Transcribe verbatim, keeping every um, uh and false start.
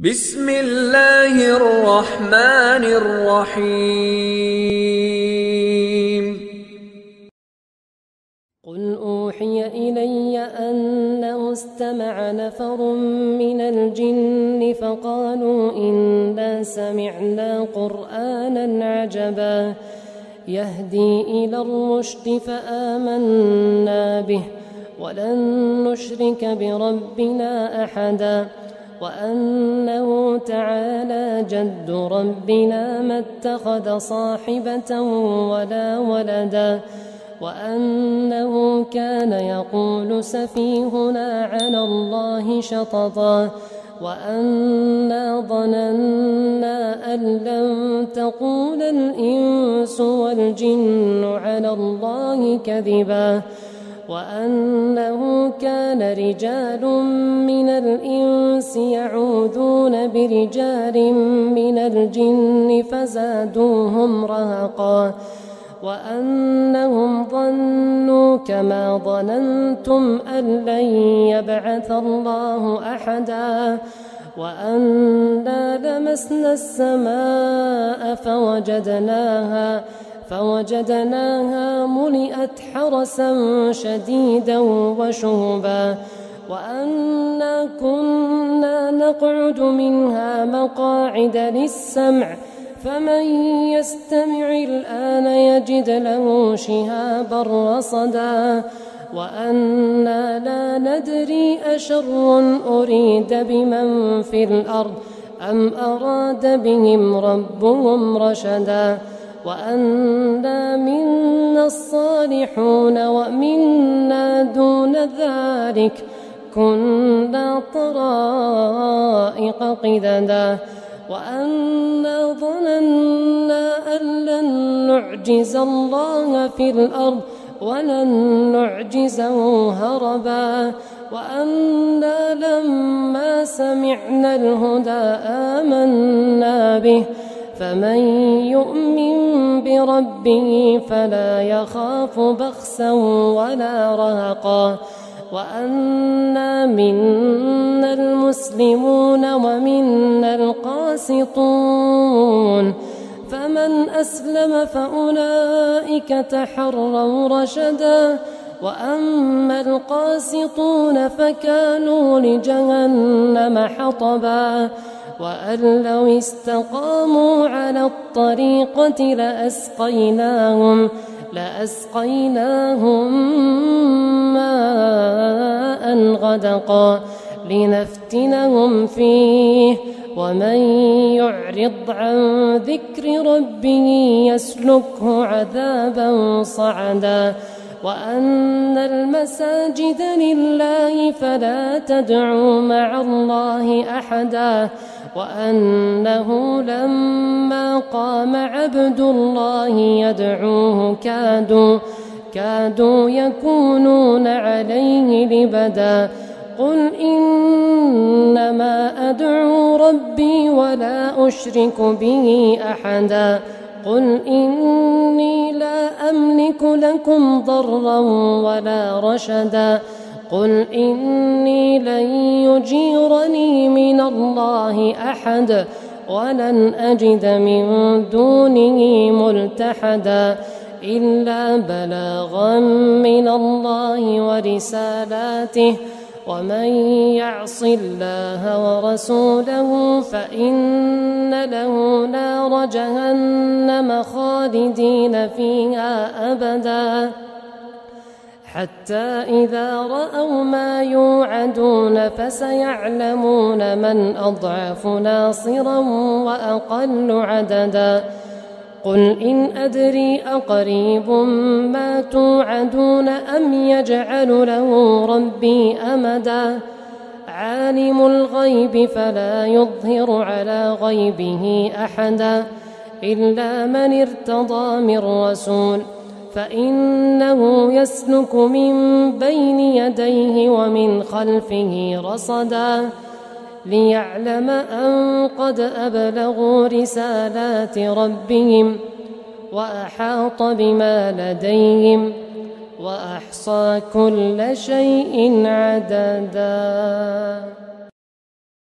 بسم الله الرحمن الرحيم. قل أوحي إلي أنه استمع نفر من الجن فقالوا إنا سمعنا قرآنا عجبا يهدي إلى الرشد فآمنا به ولن نشرك بربنا أحدا وأنه تعالى جد ربنا ما اتخذ صاحبة ولا ولدا وأنه كان يقول سفيهنا على الله شططا وأنا ظننا أن لن تقول الإنس والجن على الله كذبا وأنه كان رجال من الإنس يعوذون برجال من الجن فزادوهم رهقا وأنهم ظنوا كما ظننتم أن لن يبعث الله أحدا وأنا لمسنا السماء فوجدناها فوجدناها ملئت حرسا شديدا وشهبا وأنا كنا نقعد منها مقاعد للسمع فمن يستمع الآن يجد له شهابا رصدا وأنا لا ندري أشر أريد بمن في الأرض أم أراد بهم ربهم رشدا وأنا منا الصالحون ومنا دون ذلك كنا طرائق قددا وأنا ظننا أن لن نعجز الله في الأرض ولن نعجزه هربا وأنا لما سمعنا الهدى آمنا به فمن يؤمن بربه فلا يخاف بخسا ولا رهقا وأنا منا المسلمون ومنا القاسطون فمن أسلم فأولئك تحروا رشدا وأما القاسطون فكانوا لجهنم حطبا وأن لو استقاموا على الطريقة لأسقيناهم لأسقيناهم ماء غدقا لنفتنهم فيه ومن يعرض عن ذكر ربه يسلكه عذابا صعدا وأن المساجد لله فلا تدعوا مع الله أحدا وأنه لما قام عبد الله يدعوه كادوا كادوا يكونون عليه لبدا قل إنما أدعو ربي ولا أشرك به أحدا قل إني لا أملك لكم ضرا ولا رشدا قل إني لن يجيرني من الله أحد ولن أجد من دونه ملتحدا إلا بلاغا من الله ورسالاته ومن يعص الله ورسوله فإن له نار جهنم خالدين فيها أبدا حتى إذا رأوا ما يوعدون فسيعلمون من أضعف ناصرا وأقل عددا قل إن أدري أقريب ما توعدون أم يجعل له ربي أمدا عالم الغيب فلا يظهر على غيبه أحدا إلا من ارتضى من رسول فإنه يسلك من بين يديه ومن خلفه رصدا ليعلم أن قد أبلغوا رسالات ربهم وأحاط بما لديهم وأحصى كل شيء عددا.